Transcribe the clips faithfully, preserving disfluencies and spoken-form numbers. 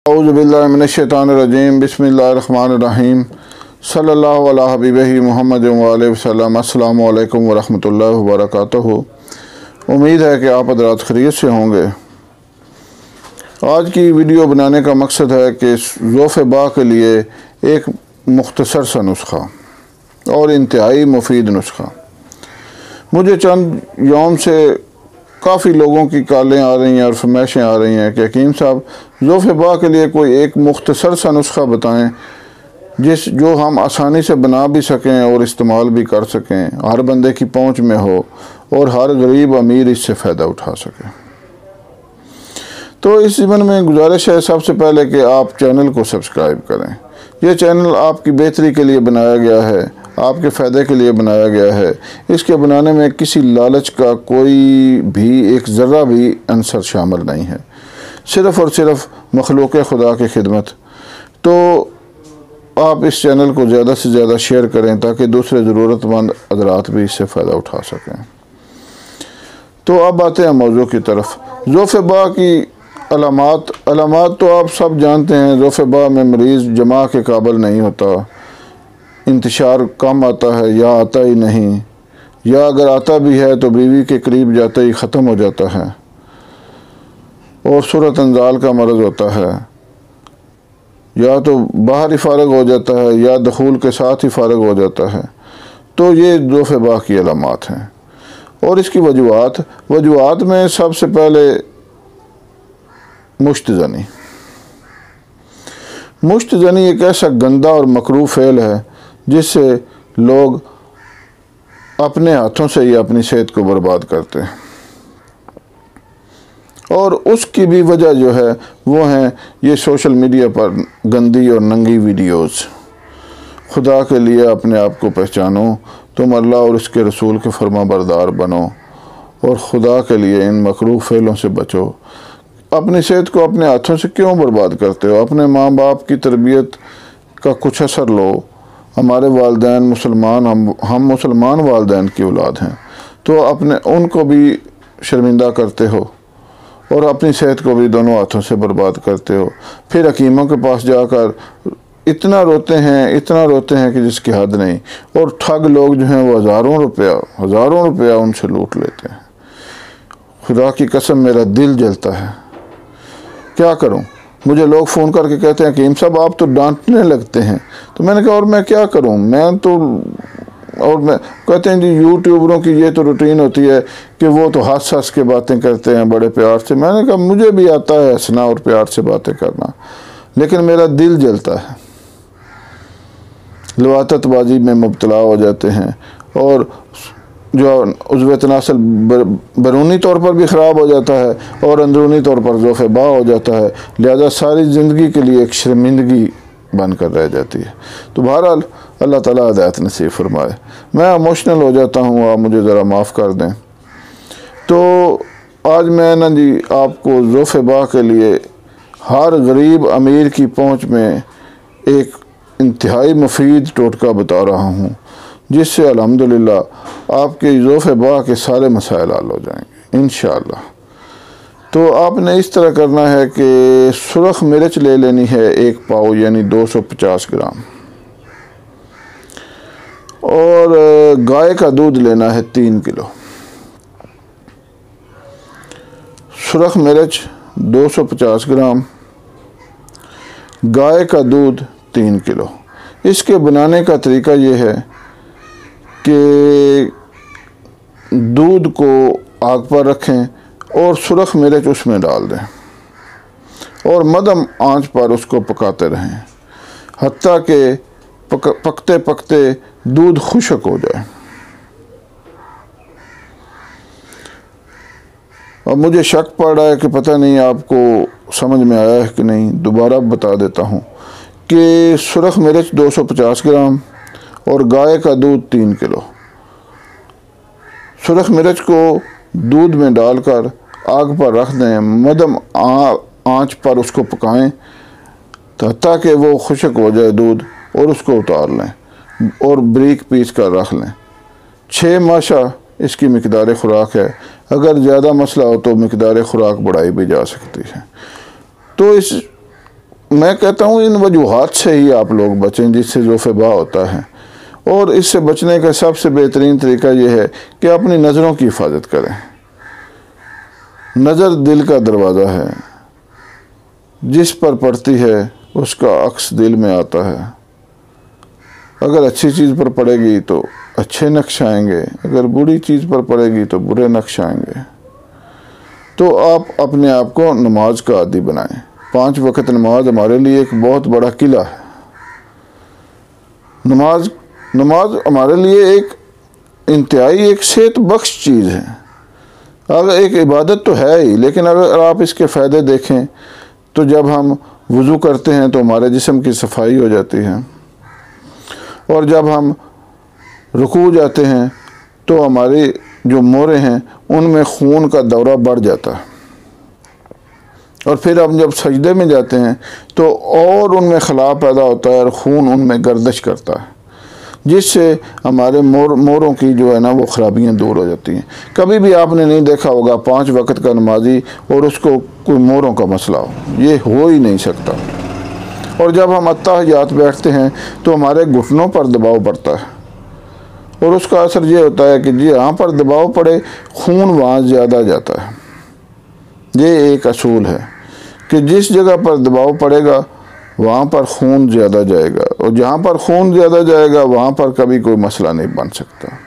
औज़ुबिल्लाहि मिनश्शैतानिर्रजीम बिस्मिल्लाहिर्रहमानिर्रहीम सल्लल्लाहु अला हबीबिही मुहम्मद व आलिहि वसल्लम। अस्सलामु अलैकुम व रहमतुल्लाहि व बरकातुहू। उम्मीद है कि आप हज़रात खैरियत से होंगे। आज की वीडियो बनाने का मकसद है कि ज़ौफ़ बा के लिए एक मुख्तसर सा नुस्खा और इंतहाई मुफीद नुस्खा। मुझे चंद यौम से काफ़ी लोगों की कॉलें आ रही हैं और फरमाइशें आ रही हैं कि हकीम साहब ज़ौफ़ बा के लिए कोई एक मुख्तसर सा नुस्खा बताएं जिस जो हम आसानी से बना भी सकें और इस्तेमाल भी कर सकें, हर बंदे की पहुंच में हो और हर गरीब अमीर इससे फ़ायदा उठा सके। तो इस ज़िम्न में गुजारिश है सबसे पहले कि आप चैनल को सब्सक्राइब करें। यह चैनल आपकी बेहतरी के लिए बनाया गया है, आपके फ़ायदे के लिए बनाया गया है। इसके बनाने में किसी लालच का कोई भी एक ज़र्रा भी अंसर शामिल नहीं है, सिर्फ़ और सिर्फ मखलूक़ खुदा की खिदमत। तो आप इस चैनल को ज़्यादा से ज़्यादा शेयर करें ताकि दूसरे ज़रूरतमंद हज़रात भी इससे फ़ायदा उठा सकें। तो अब आते हैं मौजू की तरफ। ज़ौफ़ बा की अलामात अलामात तो आप सब जानते हैं। ज़ौफ़ बा में मरीज़ जमा के काबिल नहीं होता, इंतशार कम आता है या आता ही नहीं, या अगर आता भी है तो बीवी के करीब जाते ही ख़त्म हो जाता है, और सूरत अंजाल का मरज़ होता है, या तो बाहर ही फ़ारग हो जाता है या दखूल के साथ ही फ़ारग हो जाता है। तो ये ज़ौफ़ बा की अलामात हैं। और इसकी वजूहात वजूहात में सबसे पहले मुश्तज़नी मुश्तज़नी एक ऐसा गंदा और मकरूह फ़ेल है जिससे लोग अपने हाथों से ही अपनी सेहत को बर्बाद करते हैं, और उसकी भी वजह जो है वो है ये सोशल मीडिया पर गंदी और नंगी वीडियोस। खुदा के लिए अपने आप को पहचानो, तुम अल्लाह और उसके रसूल के फरमा बरदार बनो, और खुदा के लिए इन मकरूह फ़ेलों से बचो। अपनी सेहत को अपने हाथों से क्यों बर्बाद करते हो? अपने माँ बाप की तरबियत का कुछ असर लो। हमारे वालिदैन मुसलमान, हम हम मुसलमान वालिदैन की औलाद हैं, तो अपने उनको भी शर्मिंदा करते हो और अपनी सेहत को भी दोनों हाथों से बर्बाद करते हो। फिर हकीमों के पास जाकर इतना रोते हैं इतना रोते हैं कि जिसकी हद नहीं, और ठग लोग जो हैं वो हज़ारों रुपया हज़ारों रुपया उनसे लूट लेते हैं। खुदा की कसम मेरा दिल जलता है, क्या करूं? मुझे लोग फ़ोन करके कहते हैं कि हकीम साहब आप तो डांटने लगते हैं। तो मैंने कहा और मैं क्या करूं, मैं तो और मैं कहते हैं जी यूट्यूबरों की ये तो रूटीन होती है कि वो तो हंस हंस के बातें करते हैं बड़े प्यार से। मैंने कहा मुझे भी आता है हंसना और प्यार से बातें करना, लेकिन मेरा दिल जलता है। लवाततबाजी में मुब्तला हो जाते हैं और जो उज़्व तनासल बैरूनी तौर पर भी ख़राब हो जाता है और अंदरूनी तौर पर ज़ौफ़ बा हो जाता है। लिहाजा सारी ज़िंदगी के लिए एक शर्मिंदगी बनकर रह जाती है। तो बहरहाल अल्लाह ताला हिदायत नसीब फरमाए। मैं इमोशनल हो जाता हूँ, आप मुझे ज़रा माफ़ कर दें। तो आज मैं ना जी आपको ज़ौफ़ बा के लिए हर गरीब अमीर की पहुँच में एक इंतहाई मुफीद टोटका बता रहा हूँ, जिससे अल्हम्दुलिल्लाह आपके ज़ौफ़ बा के सारे मसाइल हल हो जाएंगे इंशाअल्लाह। तो आपने इस तरह करना है कि सुरख मिर्च ले लेनी है एक पाव यानी दो सौ पचास ग्राम, और गाय का दूध लेना है तीन किलो। सुरख मिर्च दो सौ पचास ग्राम, गाय का दूध तीन किलो। इसके बनाने का तरीका ये है कि दूध को आग पर रखें और सुरख मिर्च उसमें डाल दें और मध्यम आंच पर उसको पकाते रहें हत्ता कि पक, पकते पकते दूध खुश्क हो जाए। अब मुझे शक पड़ रहा है कि पता नहीं आपको समझ में आया है कि नहीं, दोबारा बता देता हूँ कि सुरख मिर्च दो सौ पचास ग्राम और गाय का दूध तीन किलो। सुरख मिर्च को दूध में डालकर आग पर रख दें, मध्यम आंच पर उसको पकाएं ताकि वो खुश्क हो जाए दूध, और उसको उतार लें और बारीक पीस कर रख लें। छः माशा इसकी मिकदार खुराक है। अगर ज़्यादा मसला हो तो मिकदार खुराक बढ़ाई भी जा सकती है। तो इस मैं कहता हूँ इन वजूहात से ही आप लोग बचें जिससे ज़ोफ़ेबा होता है। और इससे बचने का सबसे बेहतरीन तरीका यह है कि अपनी नज़रों की हिफाजत करें। नज़र दिल का दरवाज़ा है, जिस पर पड़ती है उसका अक्स दिल में आता है। अगर अच्छी चीज़ पर पड़ेगी तो अच्छे नक्श आएंगे, अगर बुरी चीज़ पर पड़ेगी तो बुरे नक्श आएंगे। तो आप अपने आप को नमाज का आदी बनाएं। पांच वक्त नमाज हमारे लिए एक बहुत बड़ा किला है। नमाज नमाज हमारे लिए एक इंतहाई एक सेहत बख्श चीज़ है। अगर एक इबादत तो है ही, लेकिन अगर आप इसके फ़ायदे देखें तो जब हम वज़ू करते हैं तो हमारे जिस्म की सफाई हो जाती है, और जब हम रुकू जाते हैं तो हमारी जो मोरे हैं उनमें खून का दौरा बढ़ जाता है, और फिर हम जब सजदे में जाते हैं तो और उनमें खला पैदा होता है और खून उनमें गर्दिश करता है, जिससे हमारे मोर मोरों की जो है ना वो ख़राबियाँ दूर हो जाती हैं। कभी भी आपने नहीं देखा होगा पाँच वक्त का नमाजी और उसको कोई मोरों का मसला हो, ये हो ही नहीं सकता। और जब हम अत्ताहियात बैठते हैं तो हमारे घुटनों पर दबाव पड़ता है, और उसका असर ये होता है कि जहाँ पर दबाव पड़े खून वहाँ ज़्यादा जाता है। ये एक असूल है कि जिस जगह पर दबाव पड़ेगा वहाँ पर खून ज़्यादा जाएगा, और जहाँ पर खून ज़्यादा जाएगा वहाँ पर कभी कोई मसला नहीं बन सकता।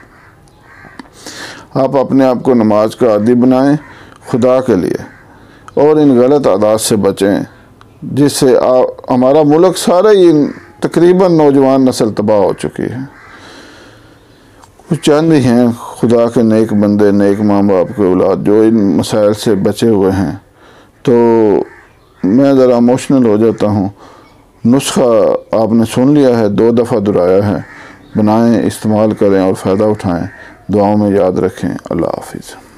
आप अपने आप को नमाज का आदी बनाएं खुदा के लिए, और इन गलत आदात से बचें जिससे हमारा मुल्क सारा ही तकरीबन नौजवान नस्ल तबाह हो चुकी है। कुछ चंद ही हैं खुदा के नेक बंदे, नेक माँ बाप के औलाद जो इन मसाइल से बचे हुए हैं। तो मैं ज़रा इमोशनल हो जाता हूँ। नुस्खा आपने सुन लिया है, दो दफ़ा दोहराया है। बनाएं, इस्तेमाल करें और फ़ायदा उठाएं। दुआओं में याद रखें। अल्लाह हाफिज़।